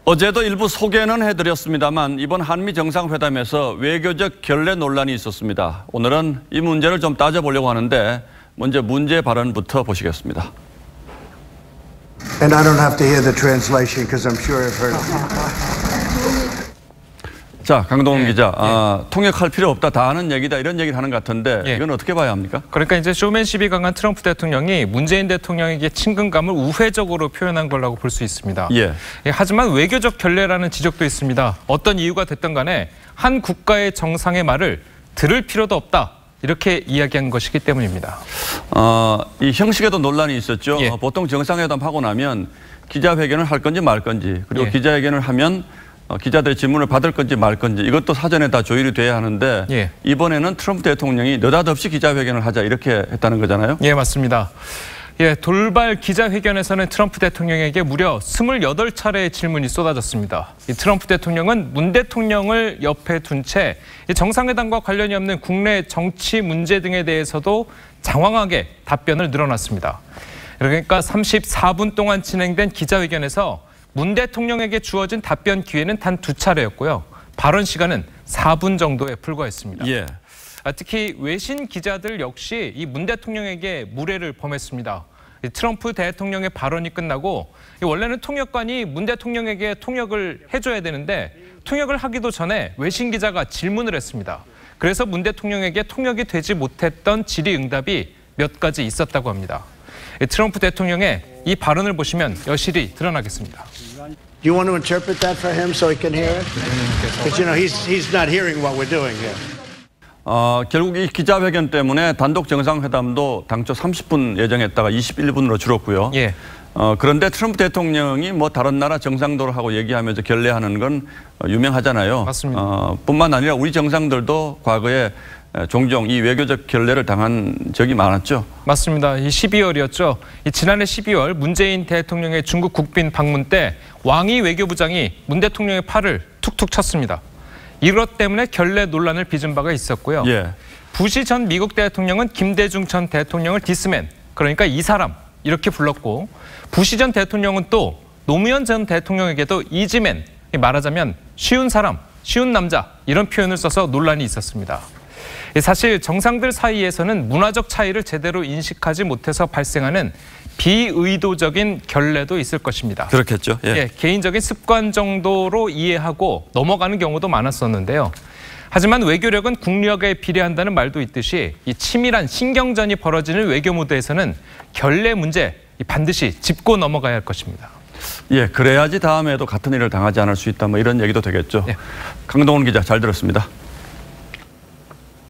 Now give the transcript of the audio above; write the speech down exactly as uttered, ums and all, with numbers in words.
어제도 일부 소개는 해드렸습니다만 이번 한미 정상회담에서 외교적 결례 논란이 있었습니다. 오늘은 이 문제를 좀 따져보려고 하는데 먼저 문제 발언부터 보시겠습니다. And I don't have to hear the translation because I'm sure I've heard it. 자, 강동원 예, 기자, 예. 아, 통역할 필요 없다, 다 하는 얘기다 이런 얘기를 하는 것 같은데 예. 이건 어떻게 봐야 합니까? 그러니까 이제 쇼맨십이 강한 트럼프 대통령이 문재인 대통령에게 친근감을 우회적으로 표현한 거라고 볼 수 있습니다. 예. 예, 하지만 외교적 결례라는 지적도 있습니다. 어떤 이유가 됐든 간에 한 국가의 정상의 말을 들을 필요도 없다. 이렇게 이야기한 것이기 때문입니다. 어, 이 형식에도 논란이 있었죠. 예. 어, 보통 정상회담 하고 나면 기자회견을 할 건지 말 건지 그리고 예. 기자회견을 하면 어, 기자들의 질문을 받을 건지 말 건지 이것도 사전에 다 조율이 돼야 하는데 예. 이번에는 트럼프 대통령이 느닷없이 기자회견을 하자 이렇게 했다는 거잖아요. 예, 맞습니다. 예, 돌발 기자회견에서는 트럼프 대통령에게 무려 스물여덟 차례의 질문이 쏟아졌습니다. 이 트럼프 대통령은 문 대통령을 옆에 둔 채 정상회담과 관련이 없는 국내 정치 문제 등에 대해서도 장황하게 답변을 늘어놨습니다. 그러니까 삼십사 분 동안 진행된 기자회견에서 문 대통령에게 주어진 답변 기회는 단 두 차례였고요. 발언 시간은 사 분 정도에 불과했습니다. 예. 특히 외신 기자들 역시 이 문 대통령에게 무례를 범했습니다. 트럼프 대통령의 발언이 끝나고 원래는 통역관이 문 대통령에게 통역을 해줘야 되는데 통역을 하기도 전에 외신 기자가 질문을 했습니다. 그래서 문 대통령에게 통역이 되지 못했던 질의응답이 몇 가지 있었다고 합니다. 트럼프 대통령의 이 발언을 보시면 여실히 드러나겠습니다. Do you want to interpret that for him so he can hear it? Because you know he's he's not hearing what we're doing here. 어, 결국 이 기자회견 때문에 단독 정상회담도 당초 삼십 분 예정했다가 이십일 분으로 줄었고요. 예. 어, 그런데 트럼프 대통령이 뭐 다른 나라 정상도를 하고 얘기하면서 결례하는 건 유명하잖아요. 맞습니다. 어, 뿐만 아니라 우리 정상들도 과거에 종종 이 외교적 결례를 당한 적이 많았죠. 맞습니다. 이 십이월이었죠. 이 지난해 십이월 문재인 대통령의 중국 국빈 방문 때 왕이 외교부장이 문 대통령의 팔을 툭툭 쳤습니다. 이것 때문에 결례 논란을 빚은 바가 있었고요. 예. 부시 전 미국 대통령은 김대중 전 대통령을 디스맨, 그러니까 이 사람 이렇게 불렀고 부시 전 대통령은 또 노무현 전 대통령에게도 이지맨, 말하자면 쉬운 사람, 쉬운 남자 이런 표현을 써서 논란이 있었습니다. 사실 정상들 사이에서는 문화적 차이를 제대로 인식하지 못해서 발생하는 비의도적인 결례도 있을 것입니다. 그렇겠죠. 예. 예, 개인적인 습관 정도로 이해하고 넘어가는 경우도 많았었는데요. 하지만 외교력은 국력에 비례한다는 말도 있듯이 이 치밀한 신경전이 벌어지는 외교 무대에서는 결례 문제 반드시 짚고 넘어가야 할 것입니다. 예, 그래야지 다음에도 같은 일을 당하지 않을 수 있다. 뭐 이런 얘기도 되겠죠. 예. 강동원 기자 잘 들었습니다.